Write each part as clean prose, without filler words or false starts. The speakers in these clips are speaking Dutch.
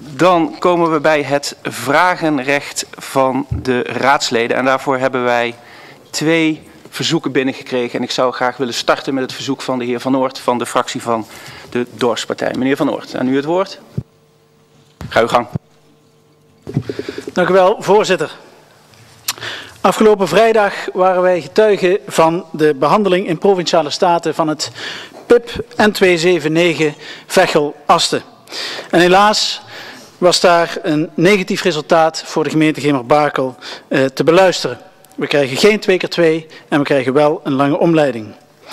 Dan komen we bij het vragenrecht van de raadsleden. En daarvoor hebben wij 2 verzoeken binnengekregen. En ik zou graag willen starten met het verzoek van de heer Van Oort van de fractie van de Dorpspartij. Meneer Van Oort, aan u het woord. Ga uw gang. Dank u wel, voorzitter. Afgelopen vrijdag waren wij getuigen van de behandeling in Provinciale Staten van het PIP N279 Veghel-Asten. En helaas was daar een negatief resultaat voor de gemeente Gemert-Bakel te beluisteren. We krijgen geen 2x2 en we krijgen wel een lange omleiding.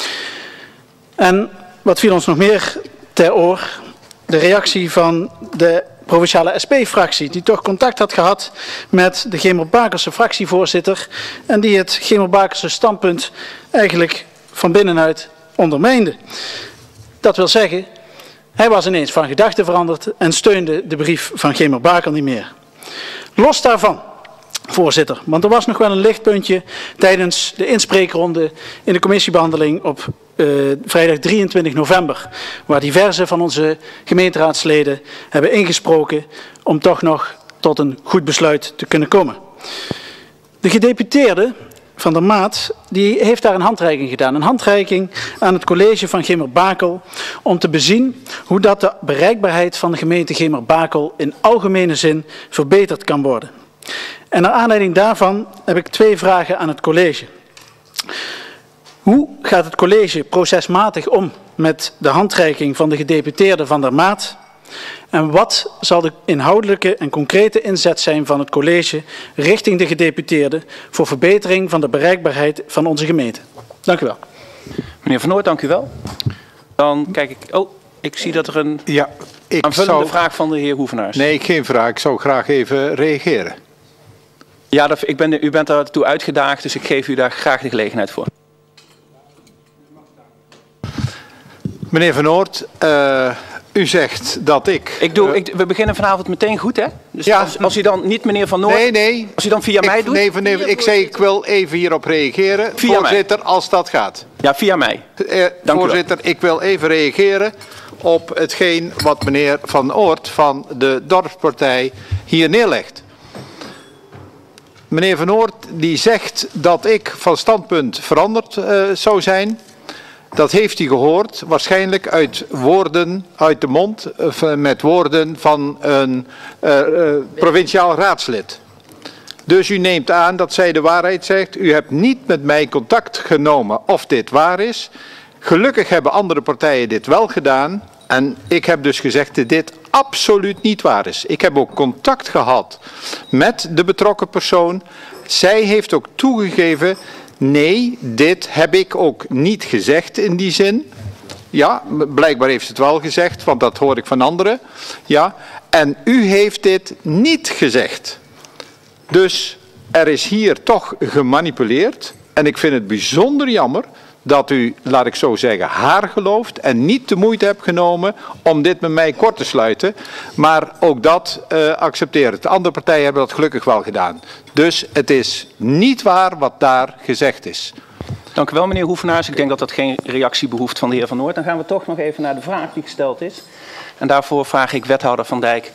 En wat viel ons nog meer ter oor? De reactie van de provinciale SP-fractie, die toch contact had gehad met de Gemert-Bakelse fractievoorzitter en die het Gemert-Bakelse standpunt eigenlijk van binnenuit ondermijnde. Dat wil zeggen, hij was ineens van gedachten veranderd en steunde de brief van Gemert-Bakel niet meer. Los daarvan, voorzitter, want er was nog wel een lichtpuntje tijdens de inspreekronde in de commissiebehandeling op vrijdag 23 november, waar diverse van onze gemeenteraadsleden hebben ingesproken om toch nog tot een goed besluit te kunnen komen. De gedeputeerde van der Maat die heeft daar een handreiking gedaan. Een handreiking aan het college van Gemert-Bakel om te bezien hoe dat de bereikbaarheid van de gemeente Gemert-Bakel in algemene zin verbeterd kan worden. En naar aanleiding daarvan heb ik 2 vragen aan het college. Hoe gaat het college procesmatig om met de handreiking van de gedeputeerde van der Maat? En wat zal de inhoudelijke en concrete inzet zijn van het college richting de gedeputeerde voor verbetering van de bereikbaarheid van onze gemeente? Dank u wel. Meneer Van Oort, dank u wel. Dan kijk ik... Oh, ik zie dat er een aanvullende vraag van de heer Hoevenaars. Nee, geen vraag. Ik zou graag even reageren. Ja, u bent daartoe uitgedaagd, dus ik geef u daar graag de gelegenheid voor. Meneer Van Oort, u zegt dat ik... We beginnen vanavond meteen goed, hè? Dus ja, als u dan niet meneer Van Oort... Nee. Als u dan via mij doet... Nee, ik zei ik wil even hierop reageren. Via voorzitter, mij. Als dat gaat. Ja, via mij. Voorzitter, ik wil even reageren op hetgeen wat meneer Van Oort van de Dorpspartij hier neerlegt. Meneer Van Oort die zegt dat ik van standpunt veranderd zou zijn. Dat heeft hij gehoord, waarschijnlijk uit woorden uit de mond, met woorden van een provinciaal raadslid. Dus u neemt aan dat zij de waarheid zegt. U hebt niet met mij contact genomen of dit waar is. Gelukkig hebben andere partijen dit wel gedaan. En ik heb dus gezegd dat dit absoluut niet waar is. Ik heb ook contact gehad met de betrokken persoon. Zij heeft ook toegegeven... Nee, dit heb ik ook niet gezegd in die zin. Ja, blijkbaar heeft ze het wel gezegd, want dat hoor ik van anderen. Ja, en u heeft dit niet gezegd. Dus er is hier toch gemanipuleerd. En ik vind het bijzonder jammer dat u, laat ik zo zeggen, haar gelooft en niet de moeite hebt genomen om dit met mij kort te sluiten. Maar ook dat accepteer ik. De andere partijen hebben dat gelukkig wel gedaan. Dus het is niet waar wat daar gezegd is. Dank u wel, meneer Hoevenaars. Ik denk dat dat geen reactie behoeft van de heer Van Oort. Dan gaan we toch nog even naar de vraag die gesteld is. En daarvoor vraag ik wethouder Van Dijk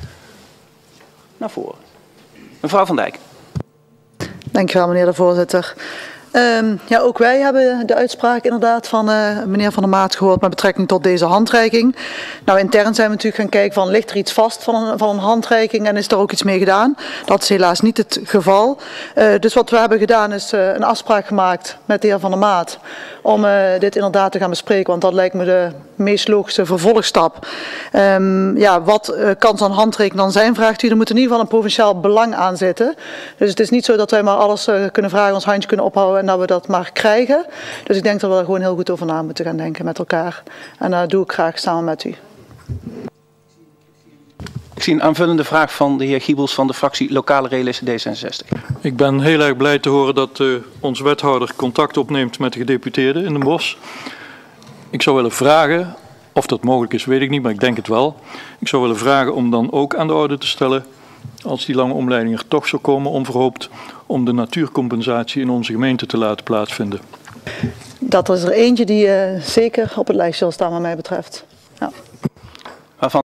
naar voren. Mevrouw Van Dijk. Dank u wel, meneer de voorzitter. Ja, ook wij hebben de uitspraak inderdaad van meneer Van der Maat gehoord met betrekking tot deze handreiking. Nou, intern zijn we natuurlijk gaan kijken van ligt er iets vast van een handreiking en is er ook iets mee gedaan. Dat is helaas niet het geval. Dus wat we hebben gedaan is een afspraak gemaakt met de heer Van der Maat om dit inderdaad te gaan bespreken, want dat lijkt me de meest logische vervolgstap. Ja, wat kan zo'n handreiking dan zijn, vraagt u. Er moet in ieder geval een provinciaal belang aan zitten. Dus het is niet zo dat wij maar alles kunnen vragen, ons handje kunnen ophouden en dat we dat maar krijgen. Dus ik denk dat we er gewoon heel goed over na moeten gaan denken met elkaar. En dat doe ik graag samen met u. Ik zie een aanvullende vraag van de heer Giebels van de fractie Lokale Realisten D66. Ik ben heel erg blij te horen dat onze wethouder contact opneemt met de gedeputeerde in Den Bosch. Ik zou willen vragen, of dat mogelijk is weet ik niet, maar ik denk het wel. Ik zou willen vragen om dan ook aan de orde te stellen, als die lange omleiding er toch zou komen, onverhoopt, om de natuurcompensatie in onze gemeente te laten plaatsvinden. Dat is er eentje die zeker op het lijstje zal staan wat mij betreft. Ja.